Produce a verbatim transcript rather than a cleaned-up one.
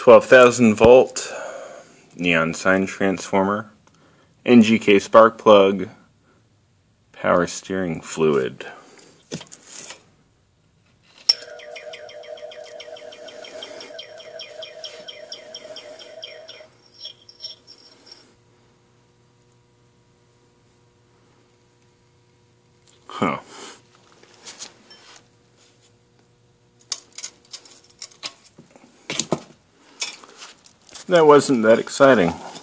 twelve thousand volt neon sign transformer, N G K spark plug, power steering fluid. Huh. That wasn't that exciting.